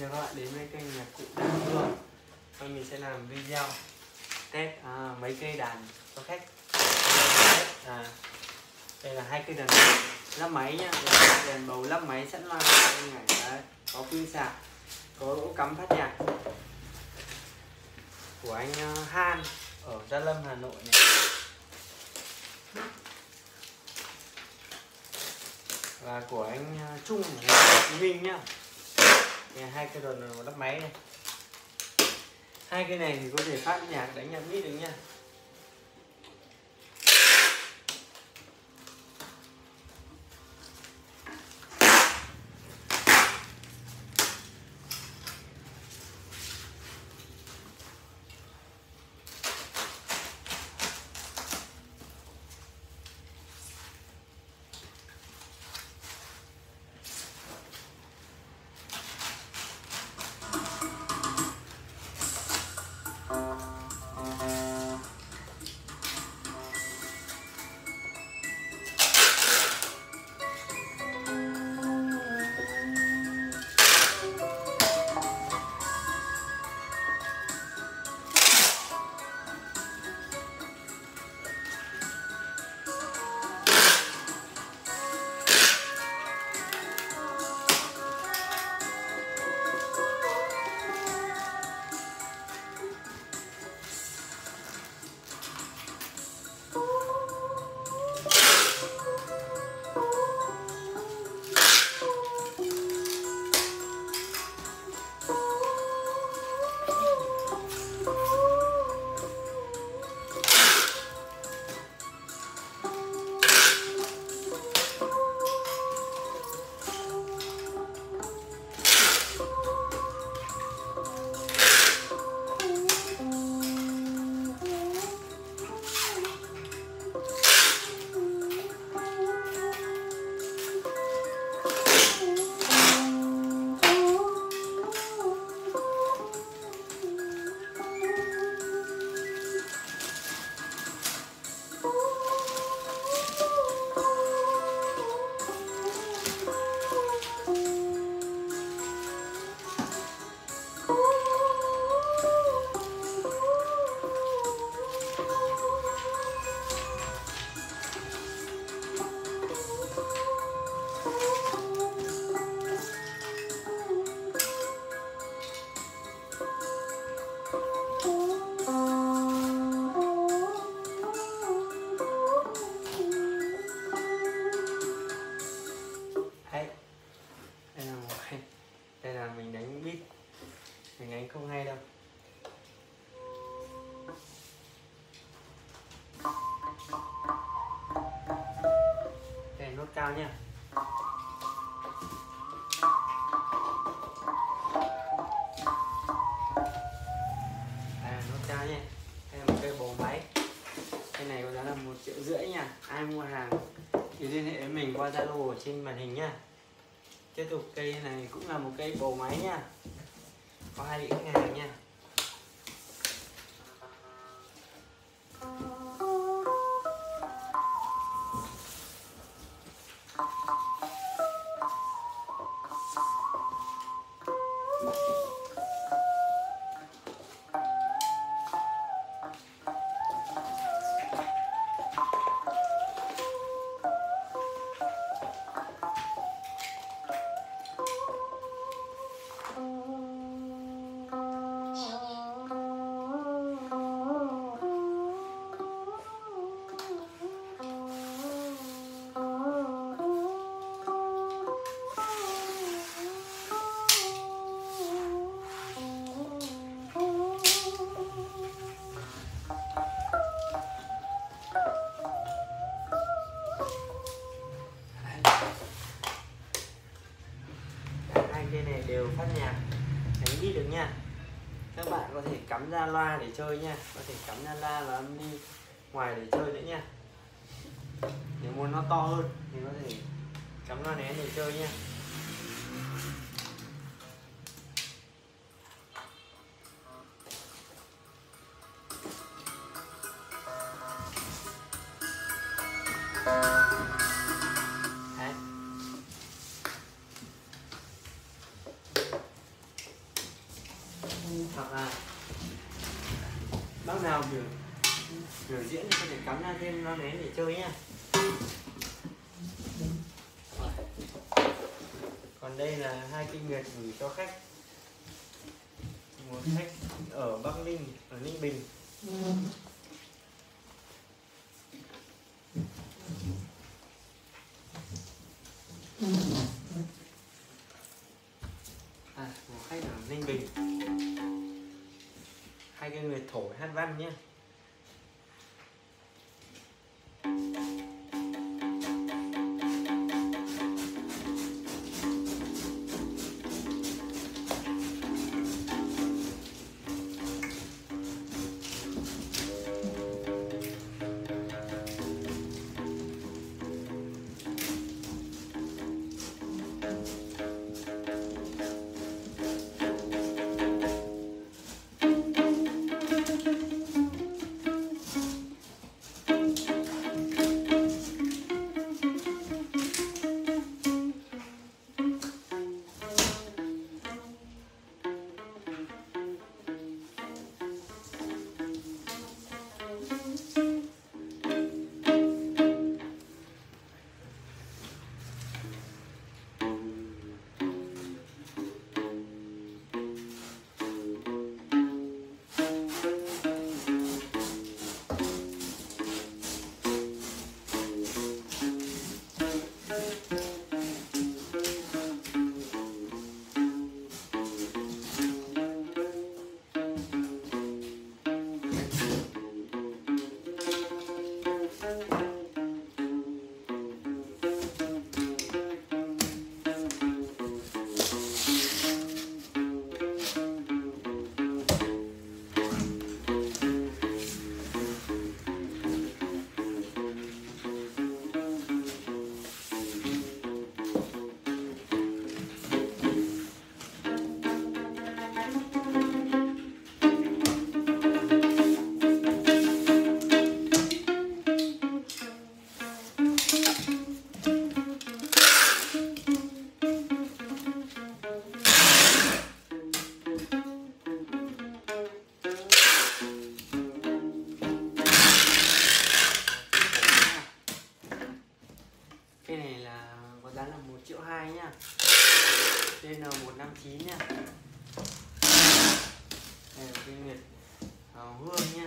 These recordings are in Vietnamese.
Chào các bạn đến với kênh Nhạc Cụ Đàn Hương. Mình sẽ làm video test mấy cây đàn cho khách. Đây là hai cây đàn lắp máy nhá, đèn bầu lắp máy sẵn loa này, có pin sạc, có lỗ cắm phát nhạc của anh Han ở Gia Lâm, Hà Nội này. Và của anh Trung ở Hồ Chí Minh nhá. Hai cây đàn lắp máy này. Hai cây này thì có thể phát nhạc, đánh nhạc mid được nha. Đây là mình đánh beat, mình đánh không hay đâu. Đây là nốt cao nha. Đây là nốt cao nha. Đây là một cây bầu máy. Cây này có giá là 1,5 triệu nha. Ai mua hàng thì liên hệ với mình qua Zalo ở trên màn hình nha. Tiếp tục cây này cũng là một cây bầu máy nha, có 2 vị khách hàng nha. Cây này đều phát nhạc, đánh đi được nha. Các bạn có thể cắm ra loa để chơi nha, có thể cắm ra loa và âm đi ngoài để chơi nữa nha. Nếu muốn nó to hơn thì có thể cắm loa nén để chơi nha. Đấy. là bác nào biểu diễn thì có thể cắm ra thêm loa nén để chơi nhá. Còn đây là hai kinh nguyệt gửi cho khách, một khách ở Bắc Ninh, ở Ninh Bình. Một khách ở Ninh Bình, hai cái người thổi hát văn nhé. Cái này là có giá là 1,2 triệu nhá. DN159 nhá. Đây là cái nguyệt hương nhá.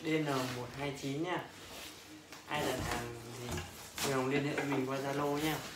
DN129 nha. Ai đặt hàng thì nhờ liên hệ mình qua Zalo nha.